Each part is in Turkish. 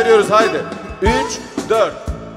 gösteriyoruz haydi. 3, 4.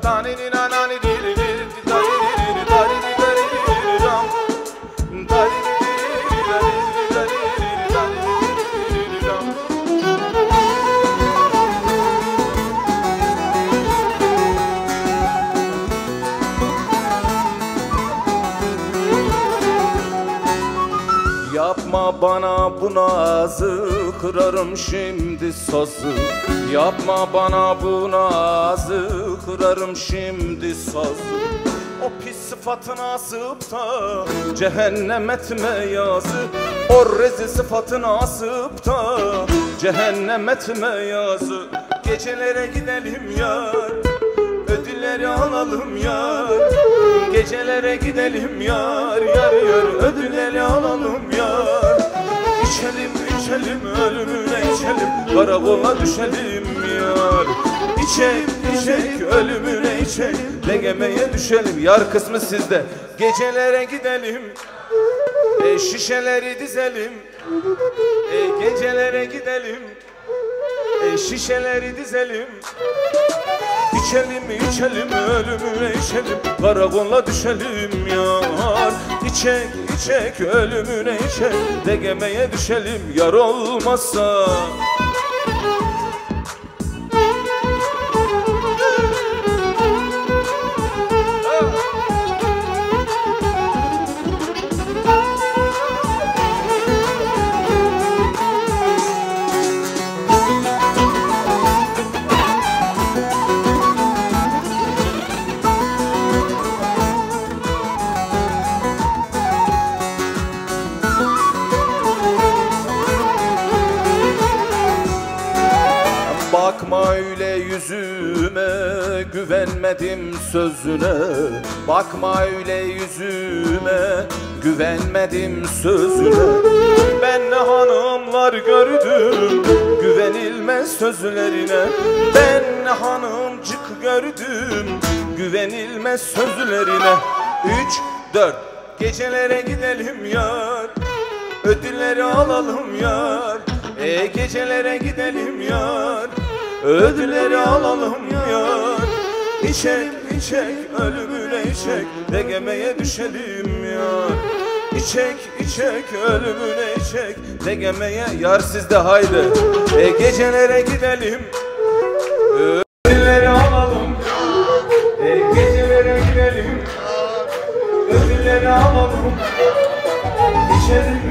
Yapma bana bu nazı, kırarım şimdi sazı. Yapma bana bu nazı, kırarım şimdi sazı. O pis sıfatına asıp da cehennem etme yazı. O rezil sıfatına asıp da cehennem etme yazı. Gecelere gidelim yar, ödülleri alalım yar. Gecelere gidelim yar, yar yar, ödülleri alalım yar. İçelim içelim ölümüne içelim, karakola düşelim yar. İçek içek ölümüne içek, degemeye düşelim. Yar kısmı sizde. Gecelere gidelim, şişeleri dizelim. Gecelere gidelim, şişeleri dizelim. İçelim içelim ölümüne içelim, karakola düşelim yar. İçek içek ölümüne içek, degemeye düşelim yar olmazsa. Bakma öyle yüzüme, güvenmedim sözüne. Bakma öyle yüzüme, güvenmedim sözüne. Ben ne hanımlar gördüm, güvenilmez sözlerine. Ben ne hanımcık gördüm, güvenilmez sözlerine. 3, 4. Gecelere gidelim yar, ödülleri alalım yar. Gecelere gidelim yar, ödülleri alalım yar. İçek içek ölümüne içek, degemeye düşelim yar. İçek içek ölümüne içek, degemeye yar sizde haydi. Gecelere gidelim, ödülleri alalım. Gecelere gidelim, ödülleri alalım. İçelim